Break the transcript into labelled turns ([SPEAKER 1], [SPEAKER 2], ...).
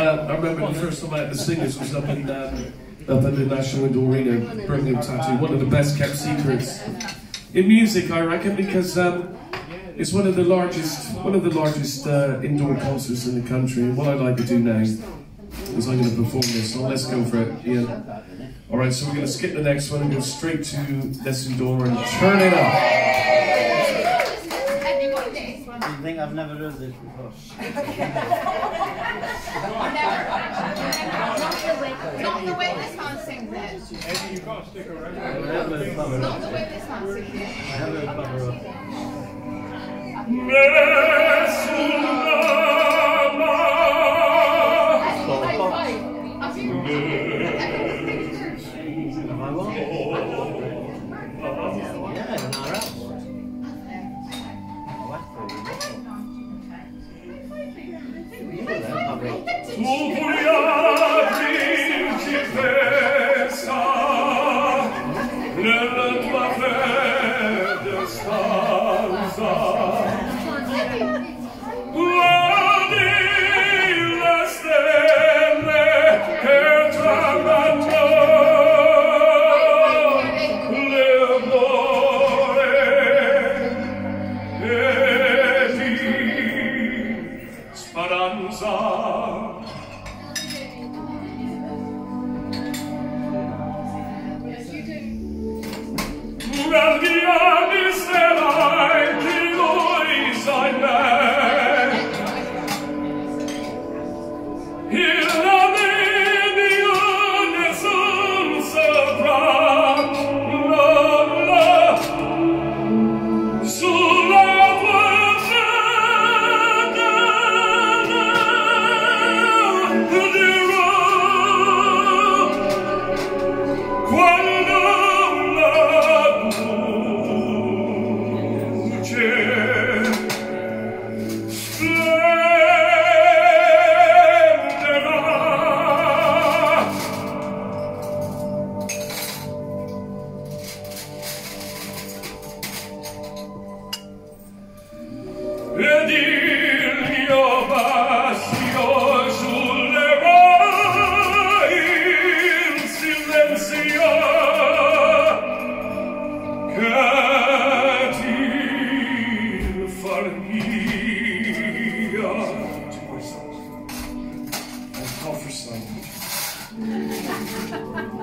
[SPEAKER 1] I remember the first time I had to sing this was up in the National Indoor Arena, Birmingham Tattoo. One of the best kept secrets in music, I reckon, because it's one of the largest indoor concerts in the country. And what I'd like to do now is I'm going to perform this. So let's go for it, Ian. All right, so we're going to skip the next one and go straight to Nessun Dorma and turn it up.
[SPEAKER 2] I think I've never heard this before.
[SPEAKER 3] Not the way this man sings it.
[SPEAKER 4] You can't stick around.
[SPEAKER 3] Not the way this man sings it.
[SPEAKER 2] I have heard cover up.
[SPEAKER 1] Nessun Dorma.
[SPEAKER 2] Am I wrong? Yeah, in our house.
[SPEAKER 1] Principessa, nella tua fede stanza, guardi le stelle che tramando l'amore e di speranza. Guardiani sarai di lui sai me, il nome di nessun saprà, no, sulla tua fede dirò quando ed il mio bacio sullerà in silenzio che ti far mia. I'll call for some.